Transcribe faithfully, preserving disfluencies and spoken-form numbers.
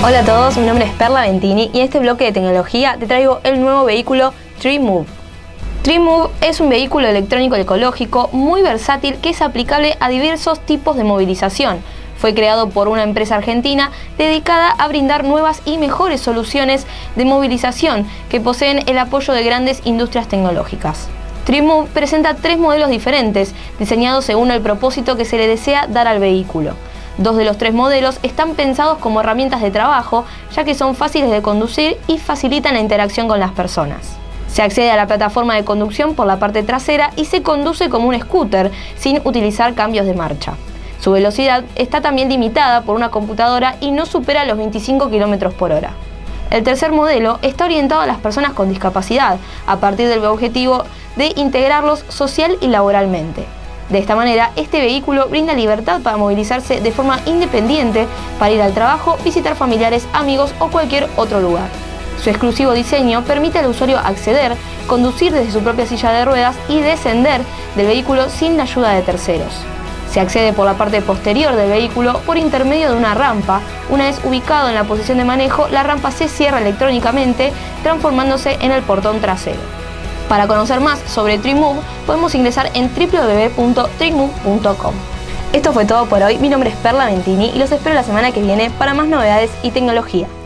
Hola a todos, mi nombre es Perla Ventini y en este bloque de tecnología te traigo el nuevo vehículo TreeMove. TreeMove es un vehículo electrónico ecológico muy versátil que es aplicable a diversos tipos de movilización. Fue creado por una empresa argentina dedicada a brindar nuevas y mejores soluciones de movilización que poseen el apoyo de grandes industrias tecnológicas. TreeMove presenta tres modelos diferentes, diseñados según el propósito que se le desea dar al vehículo. Dos de los tres modelos están pensados como herramientas de trabajo, ya que son fáciles de conducir y facilitan la interacción con las personas. Se accede a la plataforma de conducción por la parte trasera y se conduce como un scooter, sin utilizar cambios de marcha. Su velocidad está también limitada por una computadora y no supera los veinticinco kilómetros por hora. El tercer modelo está orientado a las personas con discapacidad, a partir del objetivo de integrarlos social y laboralmente. De esta manera, este vehículo brinda libertad para movilizarse de forma independiente para ir al trabajo, visitar familiares, amigos o cualquier otro lugar. Su exclusivo diseño permite al usuario acceder, conducir desde su propia silla de ruedas y descender del vehículo sin la ayuda de terceros. Se accede por la parte posterior del vehículo por intermedio de una rampa. Una vez ubicado en la posición de manejo, la rampa se cierra electrónicamente, transformándose en el portón trasero. Para conocer más sobre TreeMove, podemos ingresar en w w w punto treemove punto com. Esto fue todo por hoy, mi nombre es Perla Ventini y los espero la semana que viene para más novedades y tecnología.